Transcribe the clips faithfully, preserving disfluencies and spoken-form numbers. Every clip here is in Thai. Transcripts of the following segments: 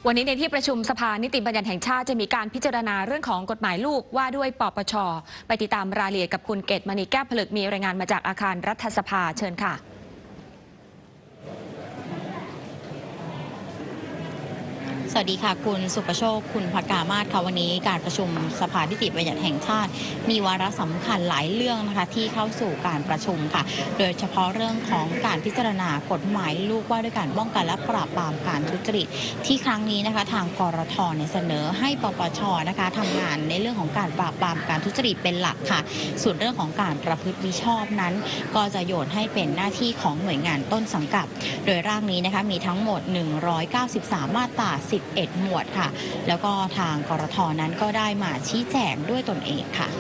วันนี้ในที่ประชุมสภานิติบัญญัติแห่งชาติจะมีการพิจารณาเรื่องของกฎหมายลูกว่าด้วยปปช.ไปติดตามรายละเอียดกับคุณเกตมณีแก้วผลึกมีรายงานมาจากอาคารรัฐสภาเชิญค่ะสวัสดีค่ะคุณสุประโชคคุณภกามาศค่ะวันนี้การประชุมสภานิติบัญญัติแห่งชาติมีวาระสำคัญหลายเรื่องนะคะที่เข้าสู่การประชุมค่ะโดยเฉพาะเรื่องของการพิจารณากฎหมายลูกว่าด้วยการป้องกันและปราบปรามการทุจริตที่ครั้งนี้นะคะทางกรท.เนี่ยเสนอให้ปปช.นะคะทำงานในเรื่องของการปราบปรามการทุจริตเป็นหลักค่ะส่วนเรื่องของการประพฤติมิชอบนั้นก็จะโยนให้เป็นหน้าที่ของหน่วยงานต้นสังกัดโดยร่างนี้นะคะมีทั้งหมดหนึ่งร้อยเก้าสิบสามมาตราสิบเอ็ดหมวดค่ะแล้วก็ทางกรท.นั้นก็ได้มาชี้แจงด้วยตนเองค่ะ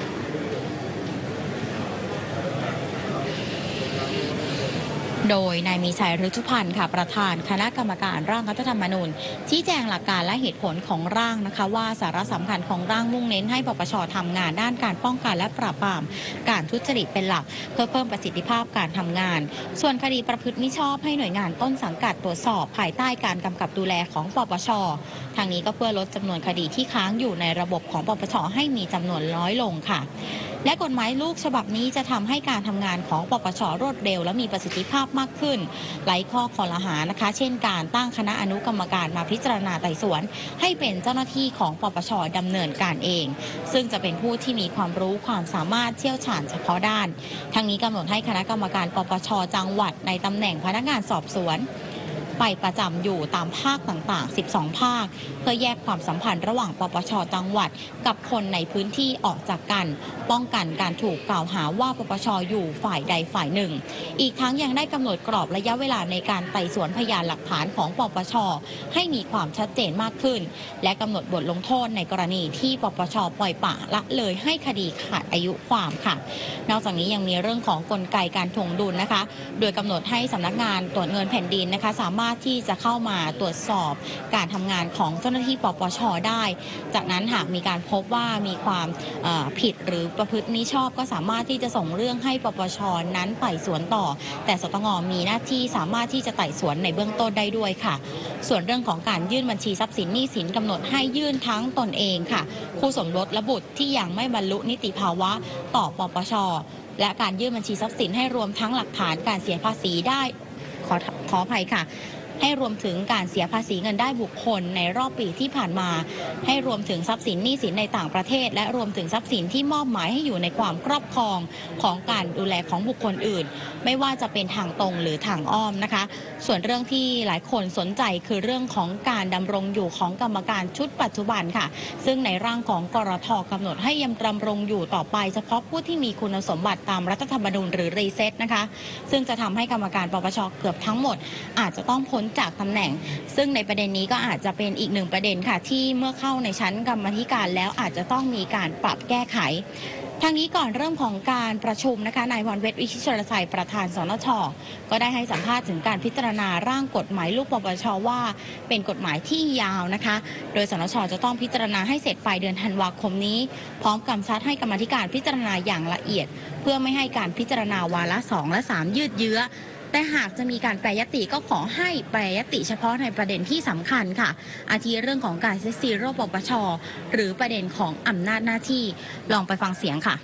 โดยนายมีชัยฤชุพันธ์ค่ะประธานคณะกรรมการร่างรัฐธรรมนูญชี้แจงหลักการและเหตุผลของร่างนะคะว่าสาระสำคัญของร่างมุ่งเน้นให้ปปช.ทำงานด้านการป้องกันและปราบปรามการทุจริตเป็นหลักเพื่อเพิ่มประสิทธิภาพการทำงานส่วนคดีประพฤติมิชอบให้หน่วยงานต้นสังกัดตรวจสอบภายใต้การกำกับดูแลของปปช.ทางนี้ก็เพื่อลดจำนวนคดีที่ค้างอยู่ในระบบของปปช.ให้มีจำนวนน้อยลงค่ะและกฎหมายลูกฉบับนี้จะทำให้การทำงานของปปช.รวดเร็วและมีประสิทธิภาพมากขึ้นไร้ข้อคอรหานะคะเช่นการตั้งคณะอนุกรรมการมาพิจารณาไต่สวนให้เป็นเจ้าหน้าที่ของปปช.ดำเนินการเองซึ่งจะเป็นผู้ที่มีความรู้ความสามารถเชี่ยวชาญเฉพาะด้านทั้งนี้กำหนดให้คณะกรรมการปปช.จังหวัดในตำแหน่งพนักงานสอบสวนไปประจำอยู่ตามภาคต่างๆสิบสองภาคเพื่อแยกความสัมพันธ์ระหว่างปปช.จังหวัดกับคนในพื้นที่ออกจากกันป้องกันการถูกกล่าวหาว่าปปช.อยู่ฝ่ายใดฝ่ายหนึ่งอีกทั้งยังได้กำหนดกรอบระยะเวลาในการไต่สวนพยานหลักฐานของปปช.ให้มีความชัดเจนมากขึ้นและกำหนดบทลงโทษในกรณีที่ปปช.ปล่อยปละละเลยให้คดีขาดอายุความค่ะนอกจากนี้ยังมีเรื่องของกลไกการถ่วงดุลนะคะโดยกำหนดให้สำนักงานตรวจเงินแผ่นดินนะคะสามารถที่จะเข้ามาตรวจสอบการทำงานของเจ้าหน้าที่ปปช.ได้จากนั้นหากมีการพบว่ามีความผิดหรือประพฤติมิชอบก็สามารถที่จะส่งเรื่องให้ปปช.นั้นไต่สวนต่อแต่สตง.มีหน้าที่สามารถที่จะไต่สวนในเบื้องต้นได้ด้วยค่ะส่วนเรื่องของการยื่นบัญชีทรัพย์สินหนี้สินกำหนดให้ยื่นทั้งตนเองค่ะคู่สมรสและบุตรที่ยังไม่บรรลุนิติภาวะต่อปปช.และการยื่นบัญชีทรัพย์สินให้รวมทั้งหลักฐานการเสียภาษีได้ขอขออภัยค่ะให้รวมถึงการเสียภาษีเงินได้บุคคลในรอบปีที่ผ่านมาให้รวมถึงทรัพย์สินหนี้สินในต่างประเทศและรวมถึงทรัพย์สินที่มอบหมายให้อยู่ในความครอบครองของการดูแลของบุคคลอื่นไม่ว่าจะเป็นทางตรงหรือทางอ้อมนะคะส่วนเรื่องที่หลายคนสนใจคือเรื่องของการดำรงอยู่ของกรรมการชุดปัจจุบันค่ะซึ่งในร่างของกรท.กำหนดให้ยังดำรงอยู่ต่อไปเฉพาะผู้ที่มีคุณสมบัติตามรัฐธรรมนูญหรือรีเซ็ตนะคะซึ่งจะทำให้กรรมการปปช.เกือบทั้งหมดอาจจะต้องพ้นจากตำแหน่งซึ่งในประเด็นนี้ก็อาจจะเป็นอีกหนึ่งประเด็นค่ะที่เมื่อเข้าในชั้นกรรมธิการแล้วอาจจะต้องมีการปรับแก้ไขทางนี้ก่อนเริ่มของการประชุมนะคะนายพรเพชรวิชิตชลชัยประธานสนช.ก็ได้ให้สัมภาษณ์ถึงการพิจารณาร่างกฎหมายลูกปปช.ว่าเป็นกฎหมายที่ยาวนะคะโดยสนช.จะต้องพิจารณาให้เสร็จปลายเดือนธันวาคมนี้พร้อมกำชับให้กรรมธิการพิจารณาอย่างละเอียดเพื่อไม่ให้การพิจารณาวาระสองและสามยืดเยื้อแต่หากจะมีการแปรยติก็ขอให้แปรยติเฉพาะในประเด็นที่สำคัญค่ะอาทิเรื่องของการเซตซีโร่ปปช.หรือประเด็นของอำนาจหน้าที่ลองไปฟังเสียงค่ะ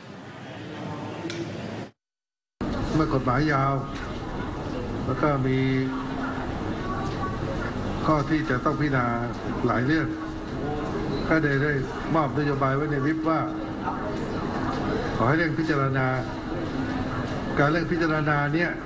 เมื่อกฎหมายยาวแล้วก็มีข้อที่จะต้องพิจารณาหลายเรื่องก็ได้ได้มอบนโยบายไว้ในวิปว่าขอให้เร่งพิจารณาการเร่งพิจารณาเนี้ย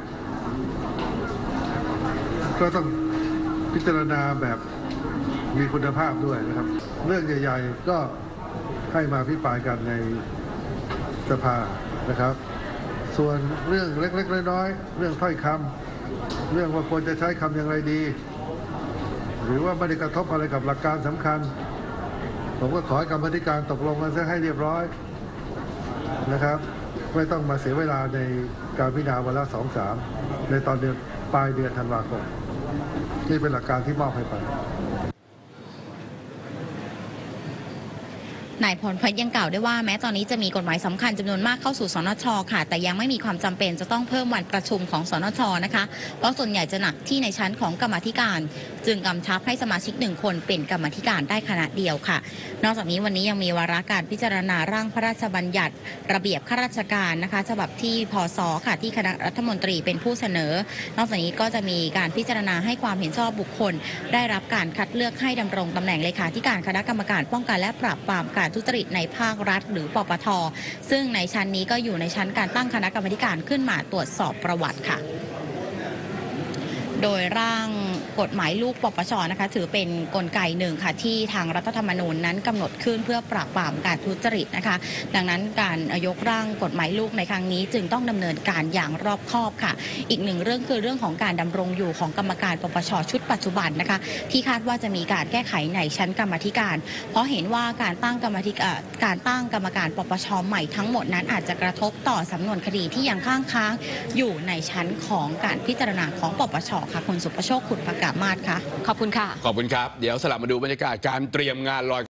ก็ต้องพิจารณาแบบมีคุณภาพด้วยนะครับเรื่องใหญ่ๆก็ให้มาพิปรายกันในสภานะครับส่วนเรื่องเล็กๆน้อยๆเรื่องถ้อยคำเรื่องว่าควรจะใช้คำอย่างไรดีหรือว่าไม่ได้กระทบอะไรกับหลักการสำคัญผมก็ขอให้กรรมธิการตกลงกันซะให้เรียบร้อยนะครับไม่ต้องมาเสียเวลาในการพิจารณาวาระสองสามในตอนเดือนปลายเดือนธันวาคมนี่เป็นหลักการที่มอบให้ไปทนายพรเพชรยังกล่าวด้วยว่าแม้ตอนนี้จะมีกฎหมายสำคัญจำนวนมากเข้าสู่สนชค่ะแต่ยังไม่มีความจำเป็นจะต้องเพิ่มวันประชุมของสนชนะคะเพราะส่วนใหญ่จะหนักที่ในชั้นของกรรมาธิการจึงกำชับให้สมาชิกหนึ่งคนเป็นกรรมาธิการได้คณะเดียวค่ะนอกจากนี้วันนี้ยังมีวาระการพิจารณาร่างพระราชบัญญัติระเบียบข้าราชการนะคะฉบับที่พศค่ะที่คณะรัฐมนตรีเป็นผู้เสนอนอกจากนี้ก็จะมีการพิจารณาให้ความเห็นชอบบุคคลได้รับการคัดเลือกให้ดำรงตำแหน่งเลขาธิการคณะกรรมการป้องกันและปราบปรามการทุจริตในภาครัฐหรือปปท.ซึ่งในชั้นนี้ก็อยู่ในชั้นการตั้งคณะกรรมการขึ้นมาตรวจสอบประวัติค่ะโดยร่างกฎหมายลูกปปช.นะคะถือเป็นกลไกหนึ่งค่ะที่ทางรัฐธรรมนูญนั้นกำหนดขึ้นเพื่อปราบปรามการทุจริตนะคะดังนั้นการยกร่างกฎหมายลูกในครั้งนี้จึงต้องดำเนินการอย่างรอบคอบค่ะอีกหนึ่งเรื่องคือเรื่องของการดำรงอยู่ของกรรมการปปช.ชุดปัจจุบันนะคะที่คาดว่าจะมีการแก้ไขในชั้นกรรมาธิการเพราะเห็นว่าการตั้งกรรมาธิการการตั้งกรรมการปปช.ใหม่ทั้งหมดนั้นอาจจะกระทบต่อสำนวนคดีที่ยังค้างค้างอยู่ในชั้นของการพิจารณาของปปช.ค่ะคุณสุประโชคขุดประกาศมาศค่ะขอบคุณค่ะขอบคุณครับเดี๋ยวสลับมาดูบรรยากาศการเตรียมงานลอย